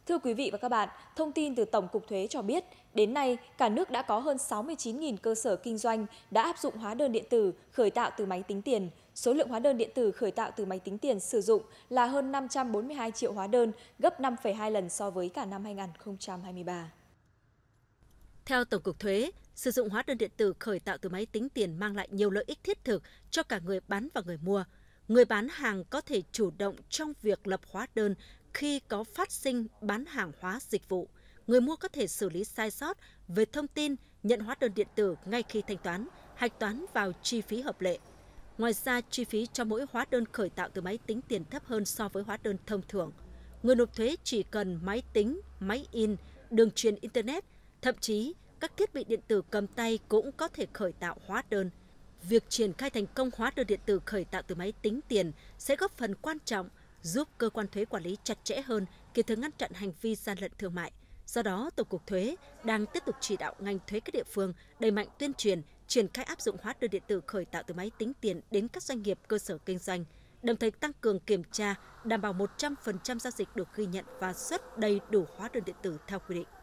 Thưa quý vị và các bạn, thông tin từ Tổng cục Thuế cho biết, đến nay, cả nước đã có hơn 69.000 cơ sở kinh doanh đã áp dụng hóa đơn điện tử khởi tạo từ máy tính tiền. Số lượng hóa đơn điện tử khởi tạo từ máy tính tiền sử dụng là hơn 542 triệu hóa đơn, gấp 5,2 lần so với cả năm 2023. Theo Tổng cục Thuế, sử dụng hóa đơn điện tử khởi tạo từ máy tính tiền mang lại nhiều lợi ích thiết thực cho cả người bán và người mua. Người bán hàng có thể chủ động trong việc lập hóa đơn khi có phát sinh bán hàng hóa dịch vụ. Người mua có thể xử lý sai sót về thông tin, nhận hóa đơn điện tử ngay khi thanh toán, hạch toán vào chi phí hợp lệ. Ngoài ra, chi phí cho mỗi hóa đơn khởi tạo từ máy tính tiền thấp hơn so với hóa đơn thông thường. Người nộp thuế chỉ cần máy tính, máy in, đường truyền Internet, thậm chí các thiết bị điện tử cầm tay cũng có thể khởi tạo hóa đơn. Việc triển khai thành công hóa đơn điện tử khởi tạo từ máy tính tiền sẽ góp phần quan trọng giúp cơ quan thuế quản lý chặt chẽ hơn, kịp thời ngăn chặn hành vi gian lận thương mại. Do đó, Tổng cục Thuế đang tiếp tục chỉ đạo ngành thuế các địa phương đẩy mạnh tuyên truyền, triển khai áp dụng hóa đơn điện tử khởi tạo từ máy tính tiền đến các doanh nghiệp, cơ sở kinh doanh, đồng thời tăng cường kiểm tra, đảm bảo 100% giao dịch được ghi nhận và xuất đầy đủ hóa đơn điện tử theo quy định.